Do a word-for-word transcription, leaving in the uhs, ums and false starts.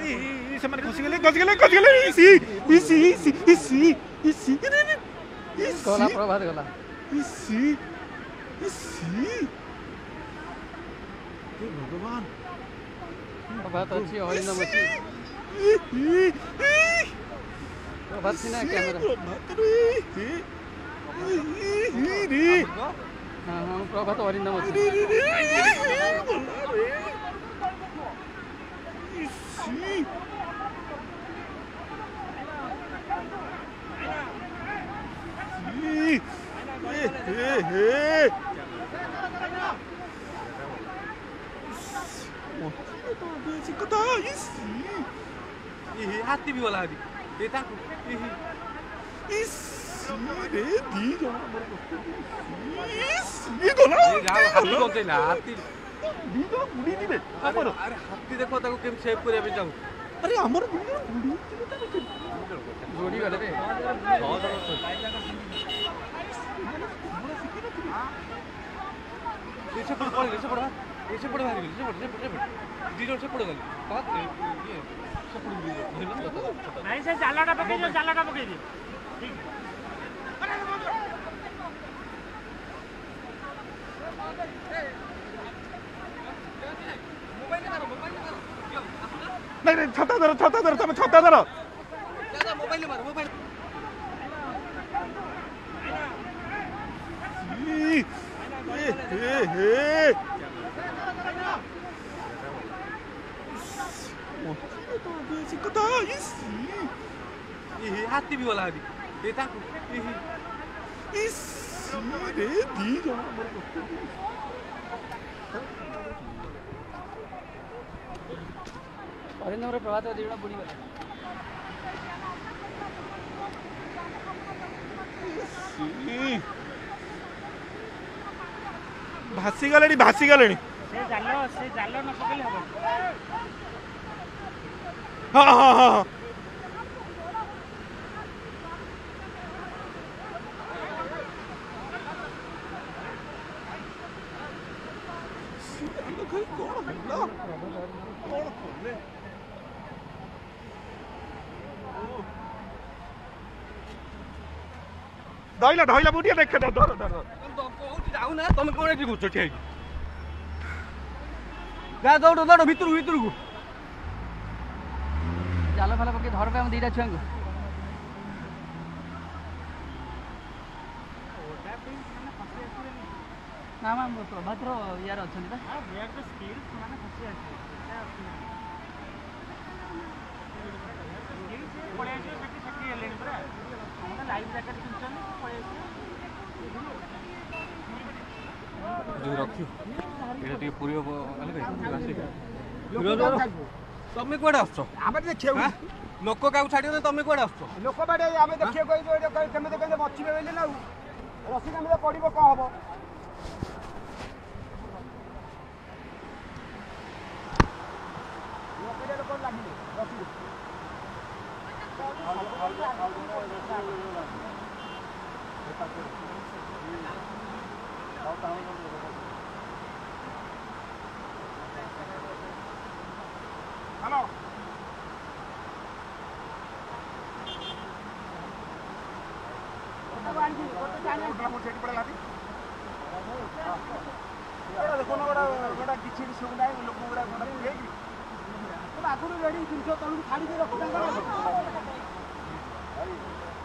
से माने खसी गेले खसी गेले खसी गेले इसी इसी इसी इसी इसी गला प्रभात गला इसी इसी हे भगवान प्रभात अच्छी हरिंदम अच्छी प्रभात सिना कैमरा प्रभात रे रे हाँ हाँ प्रभात हरिंदम अच्छी हाथी भी वाला ये था इस रे दी जो इस ये गला हाथी कोते ना हाथी दी जो बुड़ी दिबे अरे अरे हाथी देखो ताको केम सेव करिया पे जाऊ अरे हमर बुड़ी जोड़ी वाले रे ऐसे पड़ पड़ ऐसे पड़ ऐसे पड़ भाई ऐसे पड़ ऐसे पड़ जीरो से पड़ गई बात ये से पड़ गई नहीं से जालाटा पके जो जालाटा पके दी ठीक नहीं नहीं छाता धरो छाता धरो तुम छाता धरो दादा मोबाइल मारो मोबाइल हे हे हे कता इस ये हाथी भी वाला ये था इस रे दी जो हरिंदम रे प्रभात दिवड़ा बुड़ी वाला भासी गलेनी भासी गलेनी से जालो से जालो न पकेले हबो हां हां हां धइला धइला बुढ़िया देखे दो दो दो जाऊ ना तुम कोन एठी गुछ ठीक जा दौड़ दौड़ भीतर भीतर को जाल फाल पके धर पे हम दीटा छुआ को ना मां प्रभात रो यार अछन बा हां ब्रेक द स्पीड माने खसी आछे ये से पड़े जे सकी सकी लेन पर हम लाइव जैकेट किनछन पड़े जो रखियो एटा टी पूरी वाले भाई तमे कोडा आछो आमे देखियो लोक का छाडियो तमे कोडा आछो लोक बाडे आमे देखियो कहि जो केमे केमे बचिबे बेले ना रसी कामे पडिबो का हबो लोक लोक लागिले रसी हेलो देखो ना गोटा गोटा किसी सुविधा लोक गुड़ा गोटा आगुरी रेडी जिन छाड़ी रखी